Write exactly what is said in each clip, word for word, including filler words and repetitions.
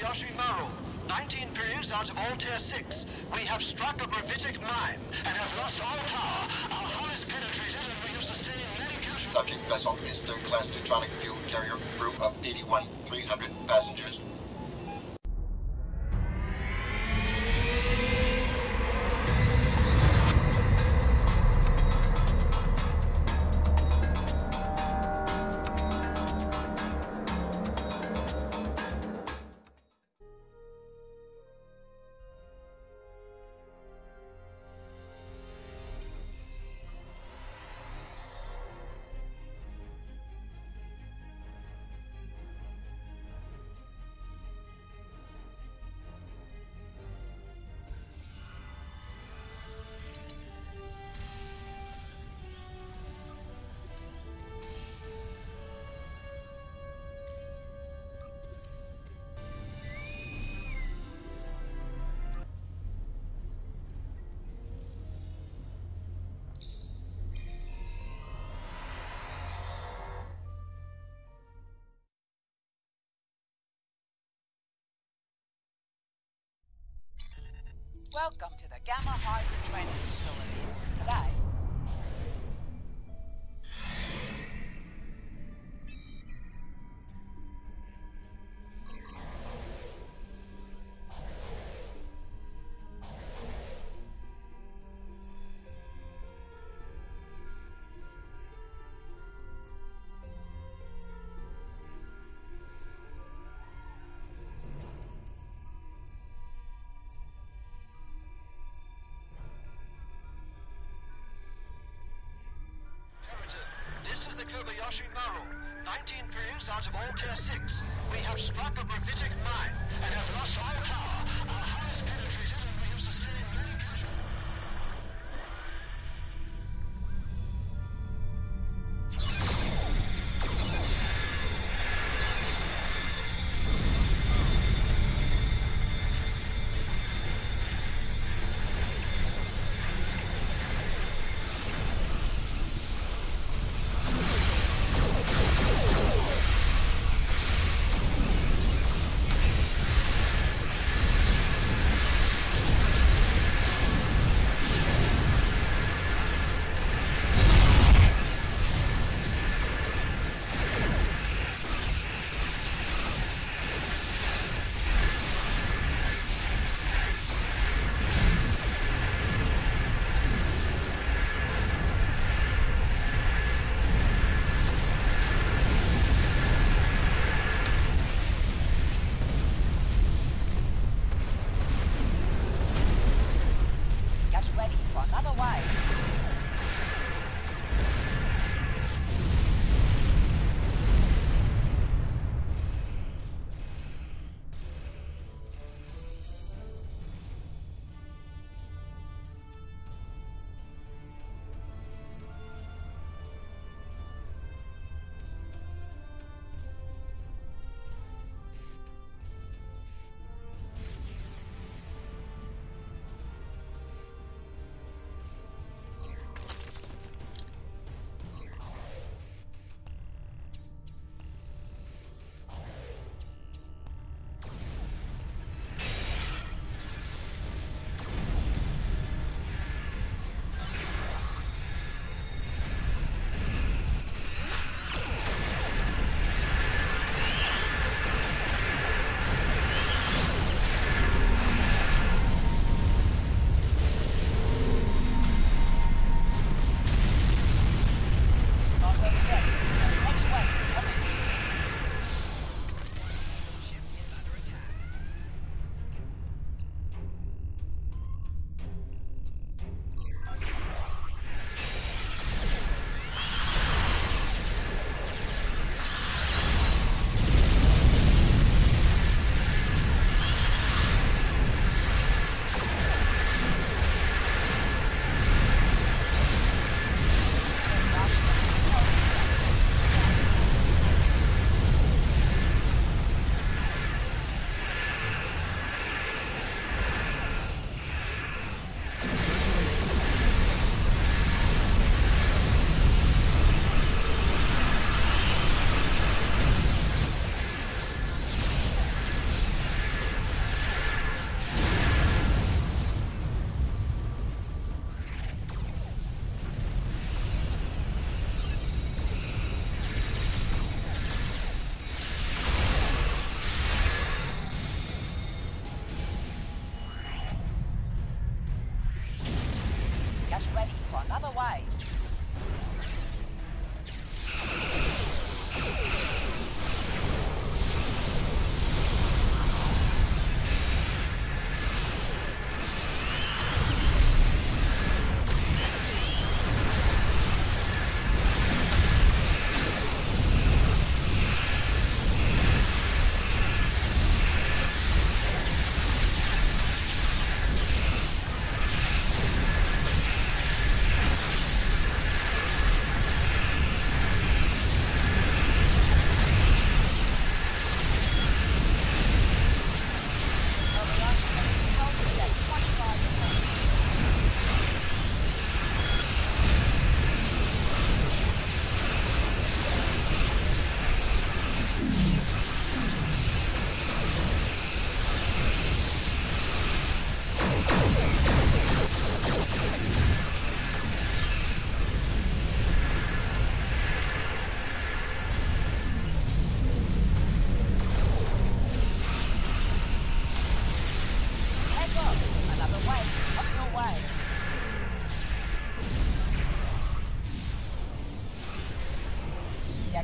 Kobayashi Maru. nineteen periods out of all Tier six. We have struck a gravitic mine and have lost all power. Our hull is penetrated and we have sustained many casualties. Subject vessel is third-class neutronic fuel carrier, crew of eighty-one, three hundred passengers. Welcome to the Gamma Hybrid Training Facility. Today, This is the Kobayashi Maru. nineteen periods out of all Tier six. We have struck a gravitic mine and have lost all power. Our hull is penetrated and we have sustained many casualties.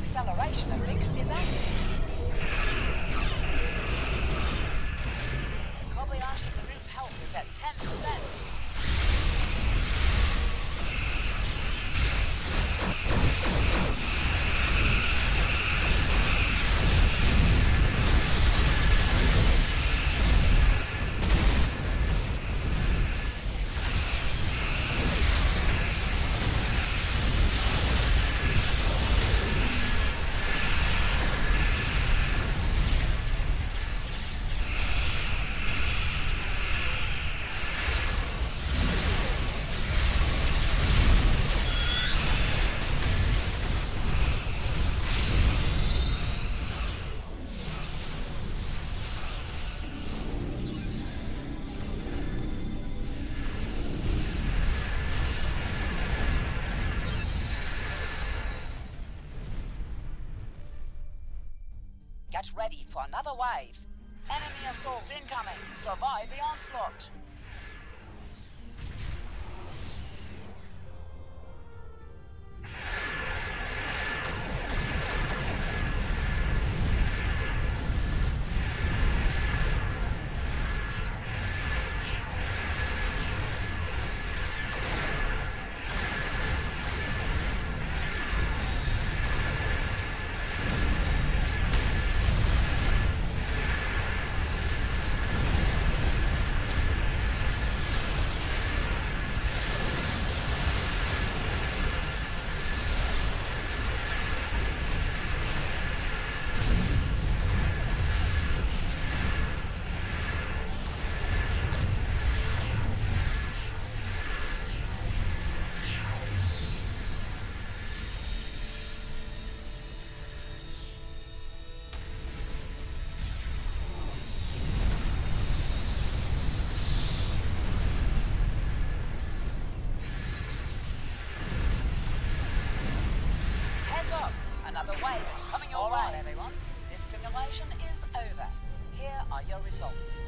acceleration of Bix is active. The Kobayashi Maru's health is at ten percent. Get ready for another wave. Enemy assault incoming. Survive the onslaught. Another wave is coming your way. All right, everyone. This simulation is over. Here are your results.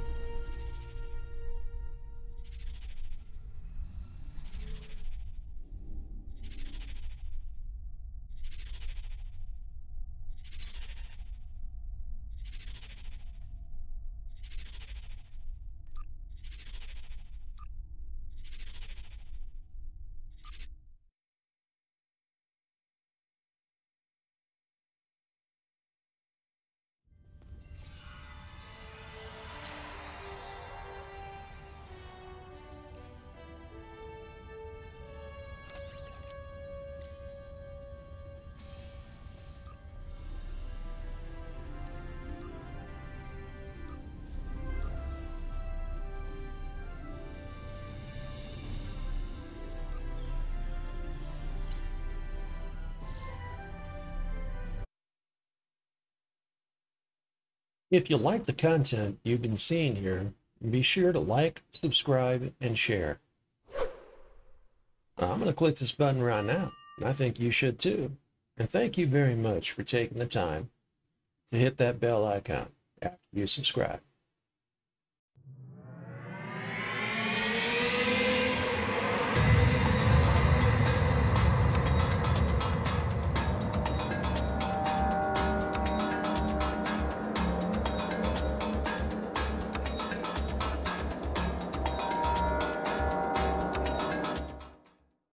If you like the content you've been seeing here, be sure to like, subscribe, and share. I'm going to click this button right now, and I think you should too. And thank you very much for taking the time to hit that bell icon after you subscribe.